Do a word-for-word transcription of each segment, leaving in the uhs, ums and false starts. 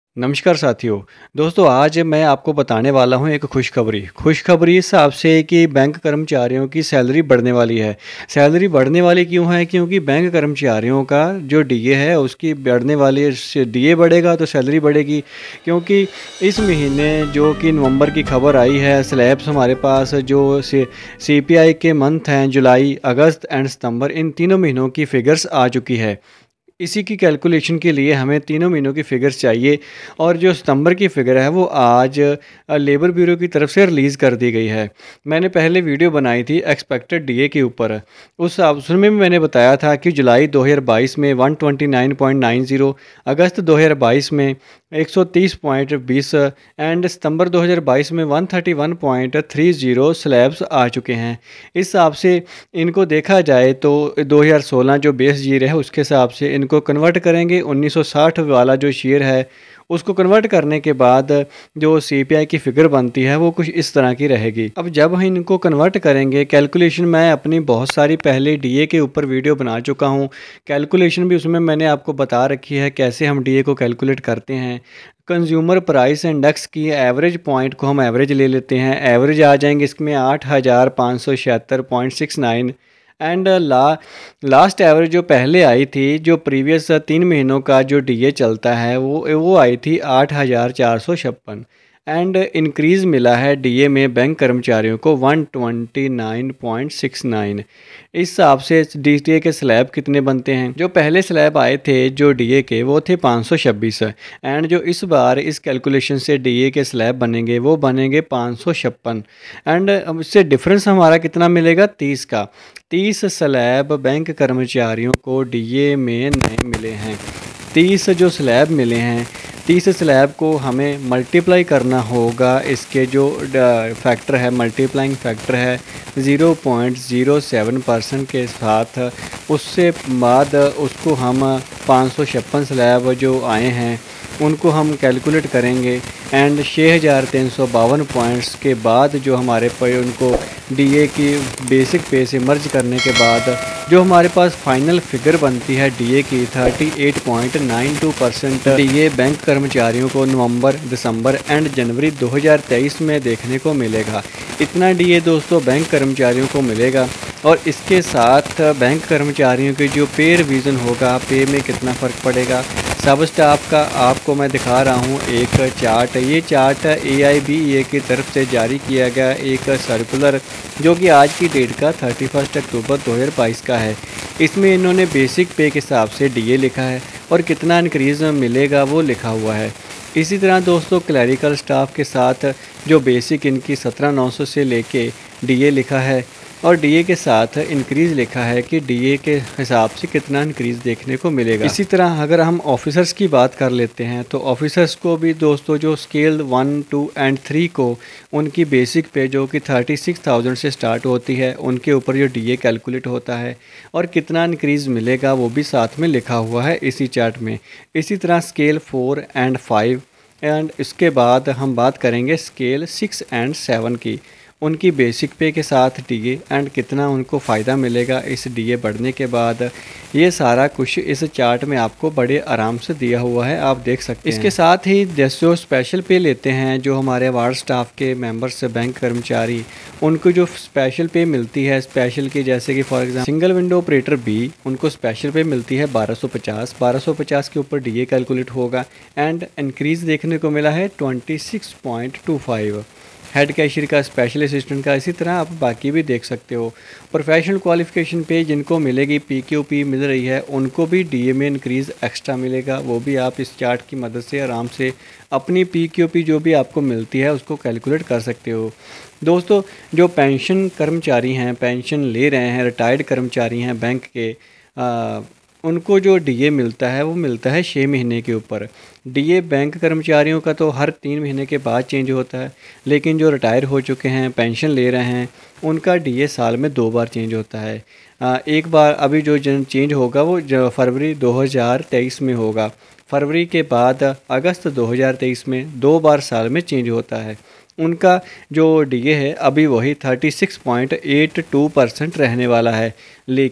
नमस्कार साथियों। दोस्तों आज मैं आपको बताने वाला हूं एक खुशखबरी। खुशखबरी इस हिसाब से कि बैंक कर्मचारियों की सैलरी बढ़ने वाली है। सैलरी बढ़ने वाली क्यों है? क्योंकि बैंक कर्मचारियों का जो डीए है उसकी बढ़ने वाली से डीए बढ़ेगा तो सैलरी बढ़ेगी। क्योंकि इस महीने जो कि नवंबर की खबर आई है, स्लैब्स हमारे पास जो सी सीपीआई के मंथ हैं, जुलाई, अगस्त एंड सितंबर, इन तीनों महीनों की फिगर्स आ चुकी है। इसी की कैलकुलेशन के लिए हमें तीनों महीनों की फ़िगर्स चाहिए और जो सितंबर की फ़िगर है वो आज अ, लेबर ब्यूरो की तरफ से रिलीज़ कर दी गई है। मैंने पहले वीडियो बनाई थी एक्सपेक्टेड डीए के ऊपर। उस उसमें भी मैंने बताया था कि जुलाई दो हज़ार बाईस में एक सौ उनतीस पॉइंट नौ, अगस्त दो हज़ार बाईस में एक सौ तीस पॉइंट दो ज़ीरो एंड सितंबर दो हज़ार बाईस में एक सौ इकतीस पॉइंट तीस स्लैब्स आ चुके हैं। इस हिसाब से इनको देखा जाए तो दो हज़ार सोलह जो बेस ईयर है उसके हिसाब से इनको कन्वर्ट करेंगे। उन्नीस सौ साठ वाला जो शेयर है उसको कन्वर्ट करने के बाद जो सीपीआई की फ़िगर बनती है वो कुछ इस तरह की रहेगी। अब जब हम इनको कन्वर्ट करेंगे, कैलकुलेशन मैं अपनी बहुत सारी पहले डीए के ऊपर वीडियो बना चुका हूँ। कैलकुलेशन भी उसमें मैंने आपको बता रखी है कैसे हम डीए को कैलकुलेट करते हैं। कंज्यूमर प्राइस इंडेक्स की एवरेज पॉइंट को हम एवरेज ले लेते हैं। एवरेज आ जाएंगे इसमें आठ हज़ार पाँच सौ छिहत्तर पॉइंट सिक्स नाइन एंड ला लास्ट एवरेज जो पहले आई थी, जो प्रीवियस तीन महीनों का जो डीए चलता है वो वो आई थी आठ हज़ार चार सौ छप्पन एंड इंक्रीज़ मिला है डीए में बैंक कर्मचारियों को एक सौ उनतीस पॉइंट सिक्स नाइन। इस हिसाब से डीए के स्लैब कितने बनते हैं? जो पहले स्लैब आए थे जो डीए के वो थे पाँच सौ छब्बीस एंड जो इस बार इस कैलकुलेशन से डीए के स्लैब बनेंगे वो बनेंगे पाँच सौ छप्पन एंड इससे डिफरेंस हमारा कितना मिलेगा? तीस का। तीस स्लैब बैंक कर्मचारियों को डीए में नए मिले हैं। तीस जो स्लैब मिले हैं, तीस स्लैब को हमें मल्टीप्लाई करना होगा। इसके जो फैक्टर है, मल्टीप्लाइंग फैक्टर है zero point zero seven percent के साथ। उससे बाद उसको हम पाँच सौ छप्पन स्लैब जो आए हैं उनको हम कैलकुलेट करेंगे एंड छः हज़ार तीन सौ बावन पॉइंट्स के बाद जो हमारे पे उनको डीए की बेसिक पे से मर्ज करने के बाद जो हमारे पास फाइनल फिगर बनती है डीए की अड़तीस पॉइंट नौ दो परसेंट डीए बैंक कर्मचारियों को नवंबर, दिसंबर एंड जनवरी दो हज़ार तेईस में देखने को मिलेगा। इतना डीए दोस्तों बैंक कर्मचारियों को मिलेगा और इसके साथ बैंक कर्मचारियों के जो पे रिवीजन होगा, पे में कितना फ़र्क पड़ेगा सब स्टाफ का आपको मैं दिखा रहा हूँ एक चार्ट। ये चार्ट ए आई बी ए की तरफ से जारी किया गया एक सर्कुलर जो कि आज की डेट का थर्टी फर्स्ट अक्टूबर दो हज़ार बाईस का है। इसमें इन्होंने बेसिक पे के हिसाब से डीए लिखा है और कितना इंक्रीज़ मिलेगा वो लिखा हुआ है। इसी तरह दोस्तों क्लरिकल स्टाफ के साथ जो बेसिक इनकी सत्रह नौ सौ से लेके डीए लिखा है और डीए के साथ इंक्रीज़ लिखा है कि डीए के हिसाब से कितना इंक्रीज़ देखने को मिलेगा। इसी तरह अगर हम ऑफिसर्स की बात कर लेते हैं तो ऑफिसर्स को भी दोस्तों जो scale one two and three को उनकी बेसिक पे जो कि थर्टी सिक्स थाउजेंड से स्टार्ट होती है उनके ऊपर जो डीए कैलकुलेट होता है और कितना इंक्रीज़ मिलेगा वो भी साथ में लिखा हुआ है इसी चार्ट में। इसी तरह scale four and five and इसके बाद हम बात करेंगे स्केल सिक्स एंड सेवन की, उनकी बेसिक पे के साथ डीए एंड कितना उनको फ़ायदा मिलेगा इस डीए बढ़ने के बाद। ये सारा कुछ इस चार्ट में आपको बड़े आराम से दिया हुआ है, आप देख सकते हैं। इसके साथ ही जो स्पेशल पे लेते हैं जो हमारे वार्ड स्टाफ के मेंबर्स बैंक कर्मचारी, उनको जो स्पेशल पे मिलती है स्पेशल की, जैसे कि for example single window operator B, उनको स्पेशल पे मिलती है बारह सौ पचास। बारह सौ पचास के ऊपर डीए कैलकुलेट होगा एंड इंक्रीज़ देखने को मिला है twenty six point two five. Head cashier का, स्पेशल असिस्टेंट का, इसी तरह आप बाकी भी देख सकते हो। प्रोफेशनल क्वालिफ़िकेशन पे जिनको मिलेगी पी क्यू पी मिल रही है उनको भी डीए में इंक्रीज़ एक्स्ट्रा मिलेगा। वो भी आप इस चार्ट की मदद से आराम से अपनी पी क्यू पी जो भी आपको मिलती है उसको कैलकुलेट कर सकते हो। दोस्तों जो पेंशन कर्मचारी हैं, पेंशन ले रहे हैं, रिटायर्ड कर्मचारी हैं बैंक के, आ, उनको जो डीए मिलता है वो मिलता है छः महीने के ऊपर। डीए बैंक कर्मचारियों का तो हर तीन महीने के बाद चेंज होता है, लेकिन जो रिटायर हो चुके हैं, पेंशन ले रहे हैं, उनका डीए साल में दो बार चेंज होता है। आ, एक बार अभी जो जन चेंज होगा वो फरवरी दो हज़ार तेईस में होगा। फरवरी के बाद अगस्त दो हज़ार तेईस में दो बार साल में चेंज होता है। उनका जो डीए है अभी वही छत्तीस पॉइंट आठ दो परसेंट रहने वाला है, लेकिन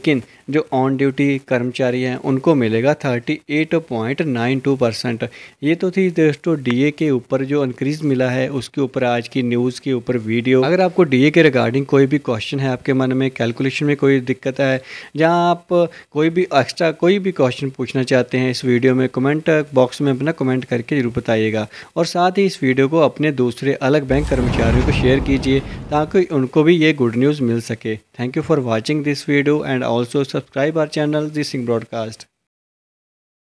जो ऑन ड्यूटी कर्मचारी हैं उनको मिलेगा thirty eight point nine two percent. ये तो थी दोस्तों डीए के ऊपर जो इंक्रीज़ मिला है उसके ऊपर आज की न्यूज़ के ऊपर वीडियो। अगर आपको डीए के रिगार्डिंग कोई भी क्वेश्चन है, आपके मन में कैलकुलेशन में कोई दिक्कत है, जहाँ आप कोई भी एक्स्ट्रा कोई भी क्वेश्चन पूछना चाहते हैं, इस वीडियो में कमेंट बॉक्स में अपना कमेंट करके ज़रूर बताइएगा। और साथ ही इस वीडियो को अपने दूसरे अलग बैंक कर्मचारियों को शेयर कीजिए ताकि उनको भी ये गुड न्यूज़ मिल सके। Thank you for watching this video and also subscribe our channel the Singh broadcast.